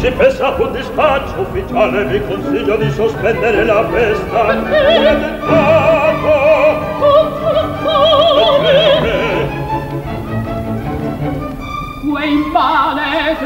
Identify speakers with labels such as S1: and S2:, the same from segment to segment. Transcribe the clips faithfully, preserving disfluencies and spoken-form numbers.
S1: Si pensa un dispaccio ufficiale, vi consiglio di sospendere la festa. Perché? È dettato. Perché?
S2: Quei maledetti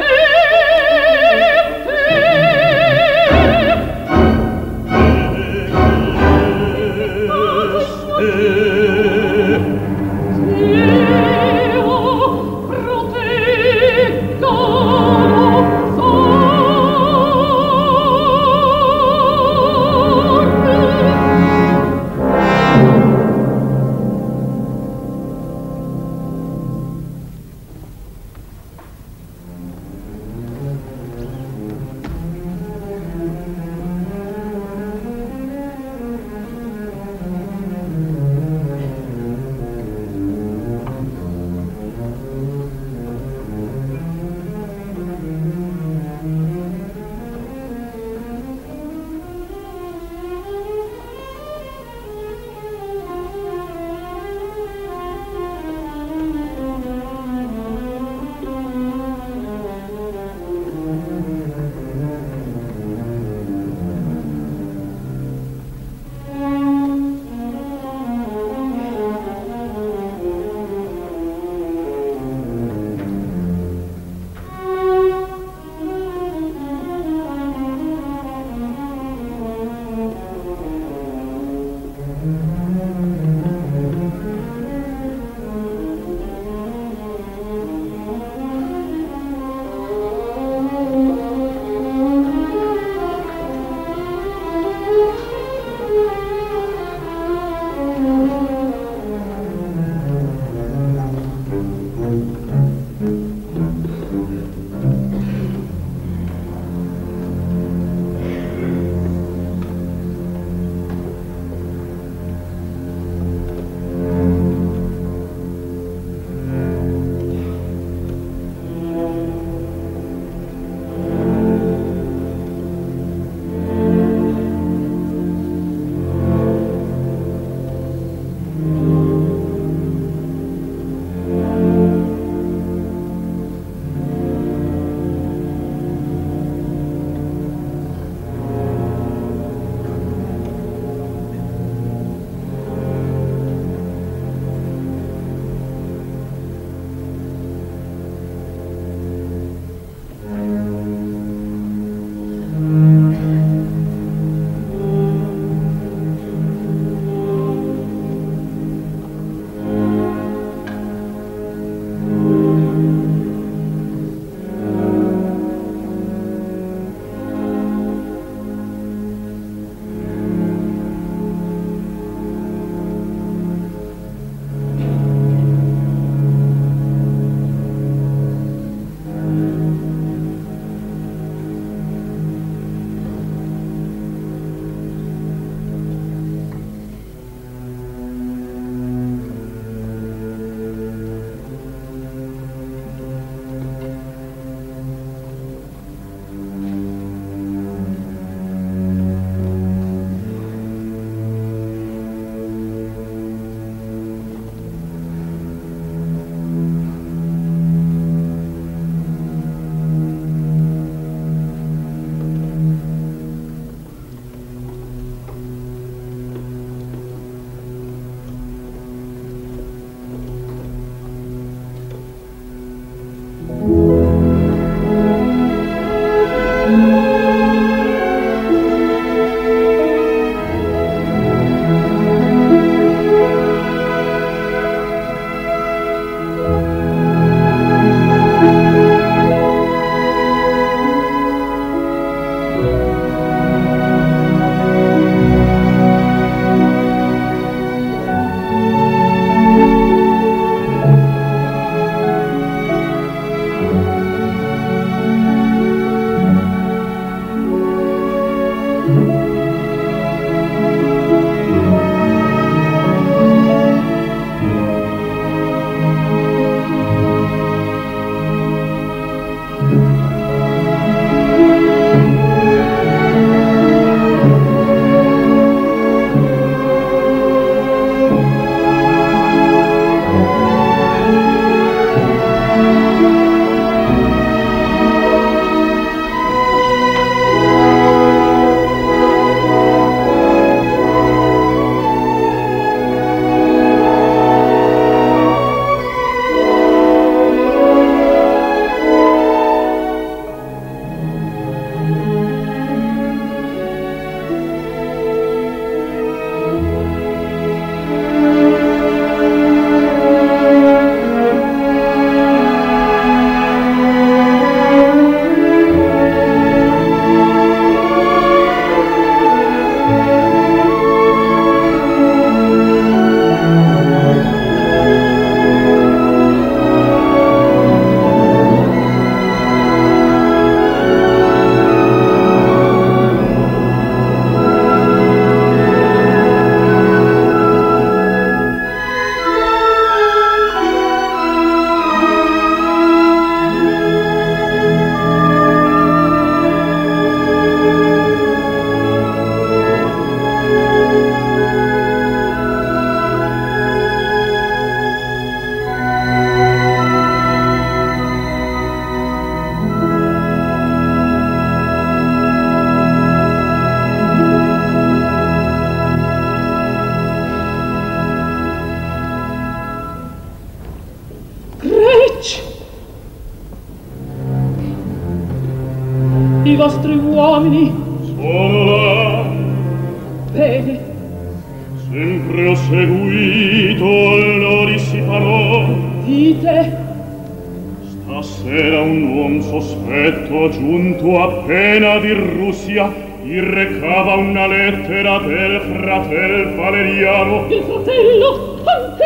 S2: I vostri uomini
S1: sono là.
S2: Bene.
S1: Sempre ho seguito, allora si parò.
S2: Dite.
S1: Stasera un uom sospetto giunto appena di Russia gli recava una lettera del fratel Valeriano.
S2: Il fratello, anche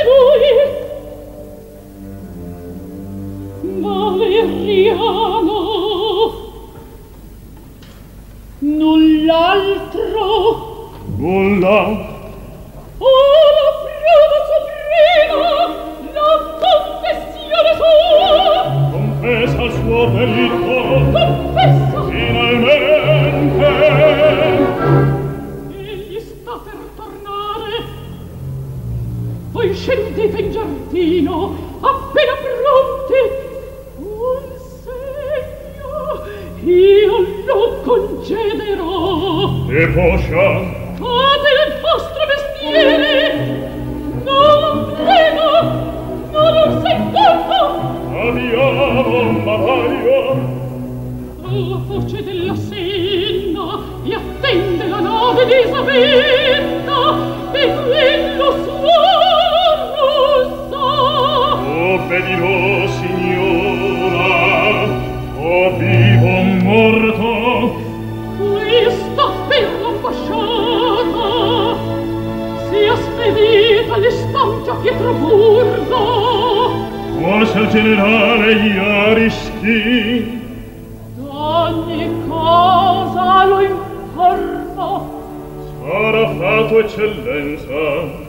S2: lui. Valeriano. Null'altro.
S1: Nulla.
S2: Oh, la prova suprema, la confessione sua.
S1: Confessa il suo delitto.
S2: Confessa.
S1: Finalmente.
S2: Egli sta per tornare. Voi scendete in giardino, appena pronti. Un segno io lo concederò.
S1: E poscia.
S2: Fate il vostro mestiere. Non prego, non un secondo.
S1: Andiamo, Bavaglio.
S2: Alla voce della Senna e attende la nave di Isabella e quello suo russa.
S1: Obbedirò, signora, o vivo o morto.
S2: Questa per l'ambasciata sia spedita all'istante a Pietroburgo.
S1: Forse il generale Jarischi.
S2: D'ogni cosa lo informo.
S1: Sarà fatto, eccellenza.